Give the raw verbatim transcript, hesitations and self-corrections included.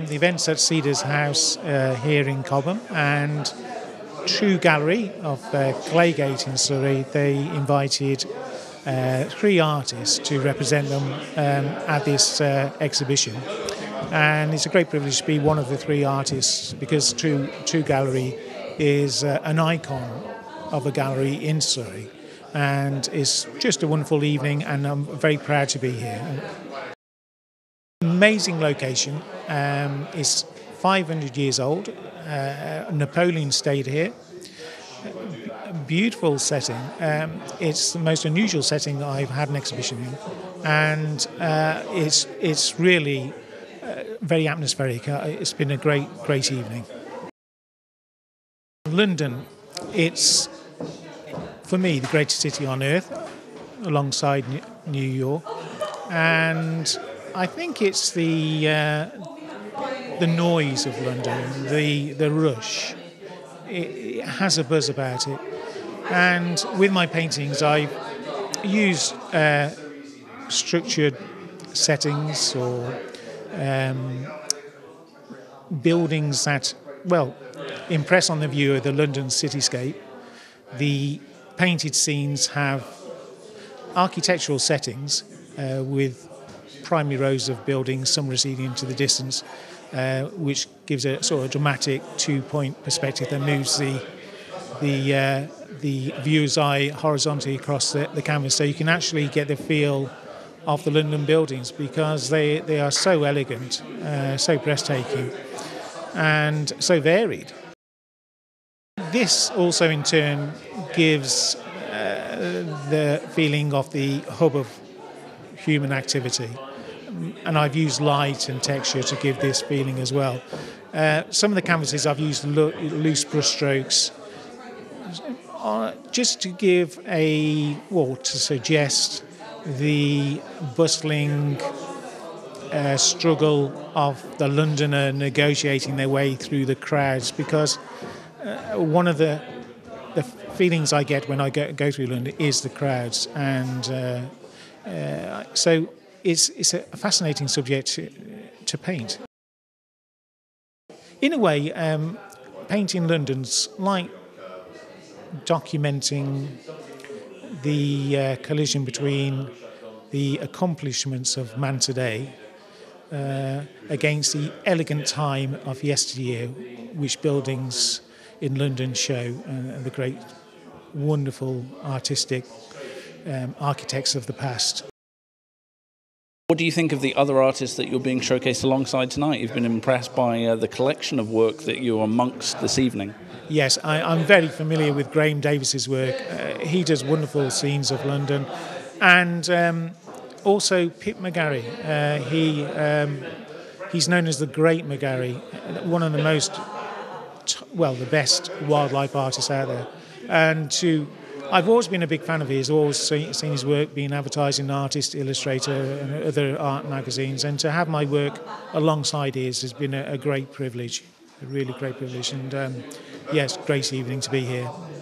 the event's at Cedars House uh, here in Cobham, and Trew Gallery of uh, Claygate in Surrey, they invited uh, three artists to represent them um, at this uh, exhibition. And it's a great privilege to be one of the three artists, because Trew, Trew Gallery is uh, an icon of a gallery in Surrey. And it's just a wonderful evening, and I'm very proud to be here. Amazing location. Um, it's five hundred years old. Uh, Napoleon stayed here. Beautiful setting. Um, it's the most unusual setting that I've had an exhibition in, and uh, it's it's really uh, very atmospheric. Uh, it's been a great great evening. London, it's for me the greatest city on earth, alongside New York, and I think it's the uh, the noise of London, the the rush. It, it has a buzz about it, and with my paintings, I use uh, structured settings or um, buildings that, well, impress on the viewer the London cityscape. The painted scenes have architectural settings uh, with primary rows of buildings, some receding into the distance, uh, which gives a sort of dramatic two-point perspective that moves the the uh, the viewer's eye horizontally across the, the canvas, so you can actually get the feel of the London buildings, because they, they are so elegant, uh, so breathtaking, and so varied. This also in turn gives uh, the feeling of the hub of human activity, and I've used light and texture to give this feeling as well. Uh, some of the canvases I've used lo- loose brushstrokes uh, just to give a, well, to suggest the bustling uh, struggle of the Londoner negotiating their way through the crowds, because uh, one of the the feelings I get when I go, go through London is the crowds, and uh, uh, so it's it's a fascinating subject to, to paint. In a way, um, painting London's like documenting the uh, collision between the accomplishments of man today uh, against the elegant time of yesteryear, which buildings in London show, and, and the great, wonderful, artistic um, architects of the past. What do you think of the other artists that you're being showcased alongside tonight? You've been impressed by uh, the collection of work that you're amongst this evening. Yes, I, I'm very familiar with Graham Davis's work. Uh, he does wonderful scenes of London, and um, also Pip McGarry. Uh, he um, he's known as the Great McGarry, one of the most, well, the best wildlife artists out there. And to, I've always been a big fan of his. Always seen, seen his work being advertised in Artist, Illustrator, and other art magazines. And to have my work alongside his has been a, a great privilege, a really great privilege. And um, yes, great evening to be here.